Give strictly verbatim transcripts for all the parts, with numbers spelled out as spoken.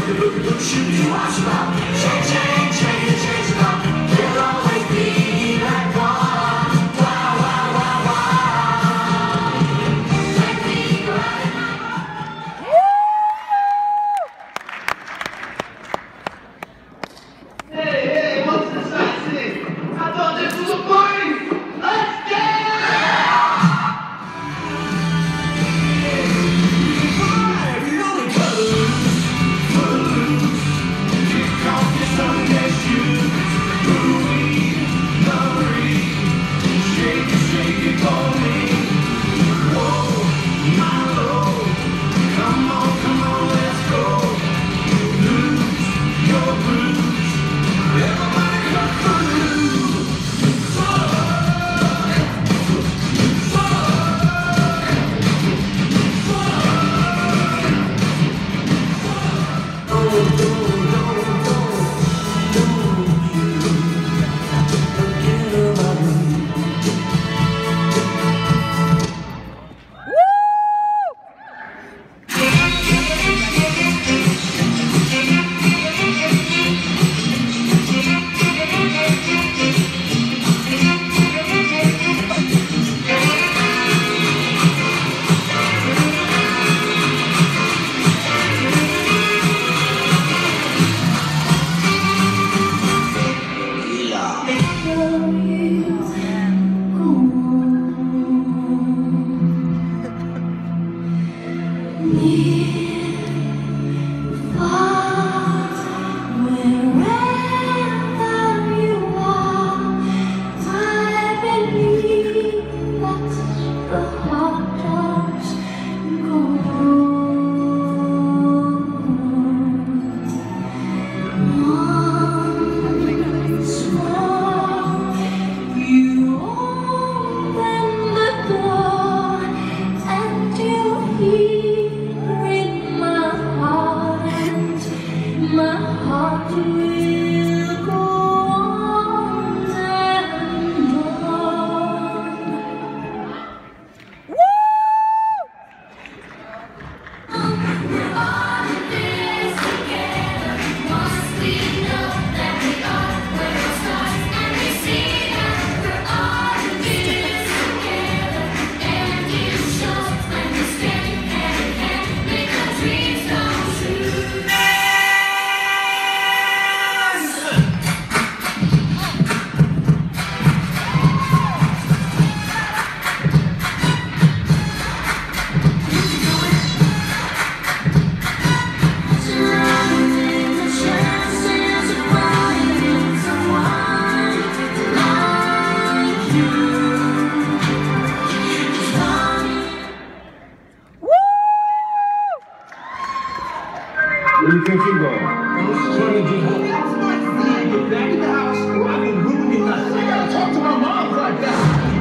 Where do you think you're going? I'm just trying to get home. That's my son. Get back in the house or I've been ruining nothing. I gotta talk to my mom like that.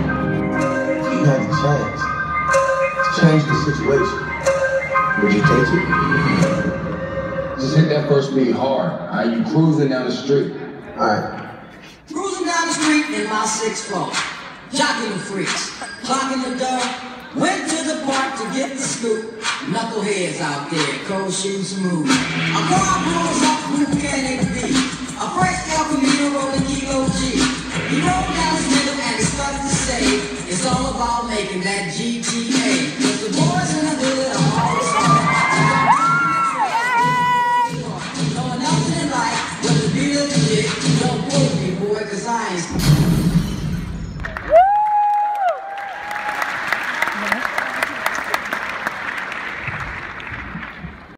You had the chance to change the situation. Would you take it? Just hit that first beat hard. Are you cruising down the street? Alright. Cruising down the street in my six four. Jocking the freaks. Clocking the dough. Went to the park to get the scoop. Knuckleheads out there, cold shoes smooth. A car blows up, who can it be? A fresh El Camino rolling Kilo G. He rolled down his middle and he started to say, it's all about making that G T A. Cause the boys in the hood are